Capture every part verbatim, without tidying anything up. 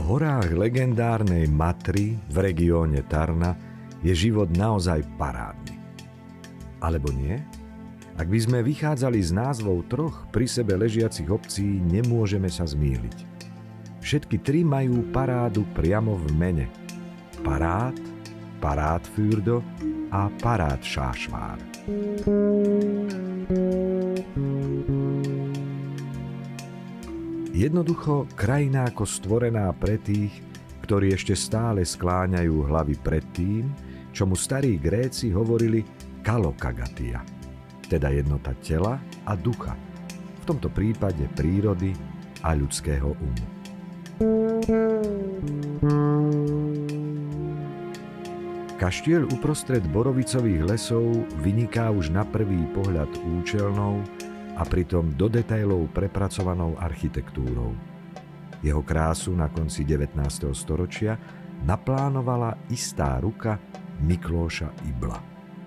horách legendárnej Matry v regióne Tarna je život naozaj parádny. Alebo nie? Ak by sme vychádzali z názvov troch pri sebe ležiacich obcí, nemôžeme sa zmýliť. Všetky tri majú parádu priamo v mene. Parád, Parádfürdo a Parádsársvár. Jednoducho krajina ako stvorená pre tých, ktorí ešte stále skláňajú hlavy pred tým, čomu starí Gréci hovorili kalokagatia, teda jednota tela a ducha, v tomto prípade prírody a ľudského umu. Kaštieľ uprostred borovicových lesov vyniká už na prvý pohľad účelnou a pritom do detailov prepracovanou architektúrou. Jeho krásu na konci devätnásteho storočia naplánovala istá ruka Miklóša Ibla.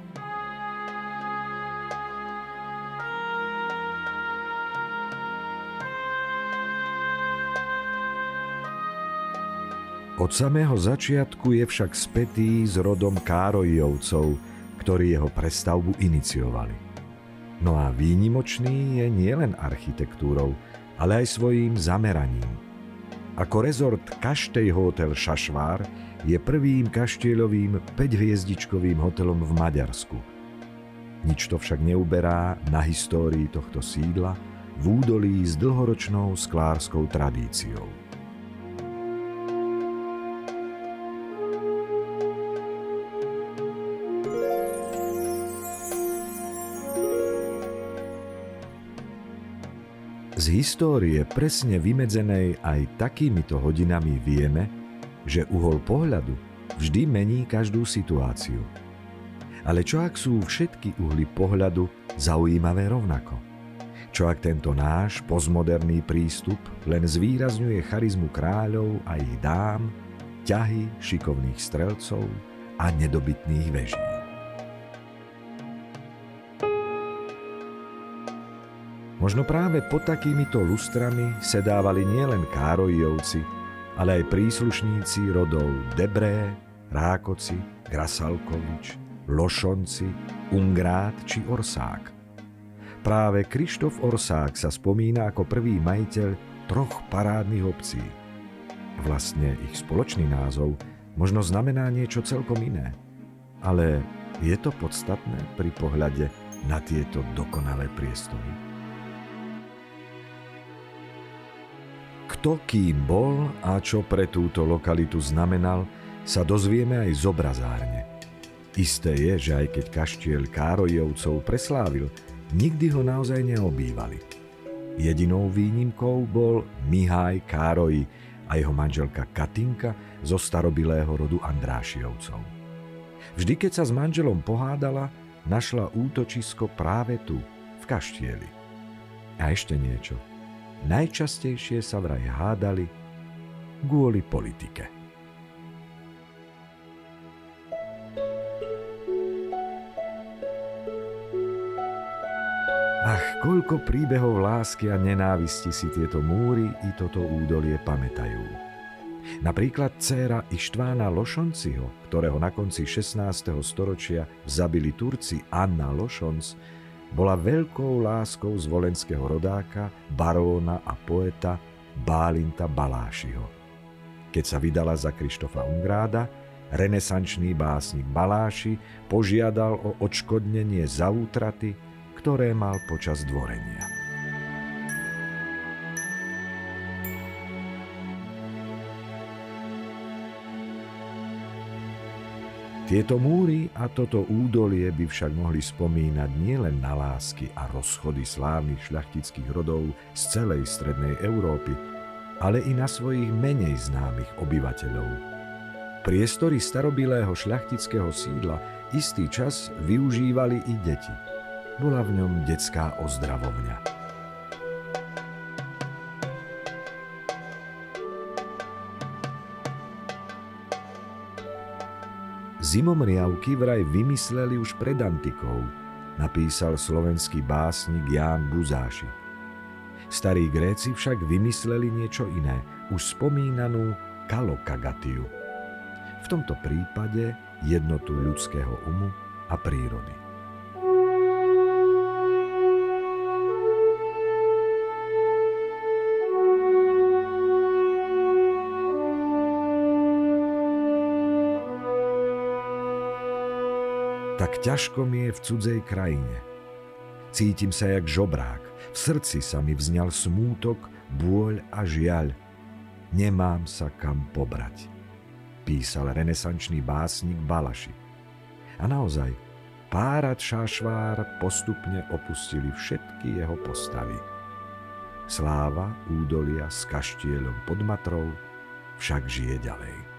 Od samého začiatku je však spätý s rodom Károjovcov, ktorí jeho prestavbu iniciovali. No a výnimočný je nielen architektúrou, ale aj svojím zameraním. Ako rezort Kasteihotel Šašvár je prvým kaštieľovým päťhviezdičkovým hotelom v Maďarsku. Nič to však neuberá na histórii tohto sídla v údolí s dlhoročnou sklárskou tradíciou. Z histórie presne vymedzenej aj takýmito hodinami vieme, že uhol pohľadu vždy mení každú situáciu. Ale čo ak sú všetky uhly pohľadu zaujímavé rovnako? Čo ak tento náš postmoderný prístup len zvýrazňuje charizmu kráľov a ich dám, ťahy šikovných strelcov a nedobytných veží? Možno práve pod takýmito lustrami sedávali nielen Károjovci, ale aj príslušníci rodov Debré, Rákoci, Grasalkovič, Lošonci, Ungrát či Orsák. Práve Krištof Orsák sa spomína ako prvý majiteľ troch parádnych obcí. Vlastne ich spoločný názov možno znamená niečo celkom iné. Ale je to podstatné pri pohľade na tieto dokonalé priestory? Kto kým bol a čo pre túto lokalitu znamenal, sa dozvieme aj z obrazárne. Isté je, že aj keď kaštieľ Károjovcov preslávil, nikdy ho naozaj neobývali. Jedinou výnimkou bol Mihály Károly a jeho manželka Katinka zo starobilého rodu Andrášiovcov. Vždy, keď sa s manželom pohádala, našla útočisko práve tu, v kaštieli. A ešte niečo. Najčastejšie sa vraj hádali kvôli politike. Ach, koľko príbehov lásky a nenávisti si tieto múry i toto údolie pamätajú. Napríklad dcéra Ištvána Lošonciho, ktorého na konci šestnásteho storočia zabili Turci, Anna Lošonc, bola veľkou láskou z volenského rodáka, baróna a poeta Bálinta Balášiho. Keď sa vydala za Krištofa Ungráda, renesančný básnik Baláši požiadal o odškodnenie za útraty, ktoré mal počas dvorenia. Tieto múry a toto údolie by však mohli spomínať nielen na lásky a rozchody slávnych šľachtických rodov z celej strednej Európy, ale i na svojich menej známych obyvateľov. Priestory starobilého šľachtického sídla istý čas využívali i deti. Bola v ňom detská ozdravovňa. Zimomriavky vraj vymysleli už pred antikou, napísal slovenský básnik Ján Buzáši. Starí Gréci však vymysleli niečo iné, už spomínanú kalokagatiu. V tomto prípade jednotu ľudského umu a prírody. Tak ťažko mi je v cudzej krajine. Cítim sa jak žobrák, v srdci sa mi vzňal smútok, bôľ a žiaľ. Nemám sa kam pobrať, písal renesančný básnik Balaši. A naozaj, Párad Šášvár postupne opustili všetky jeho postavy. Sláva údolia s kaštieľom pod Matrou však žije ďalej.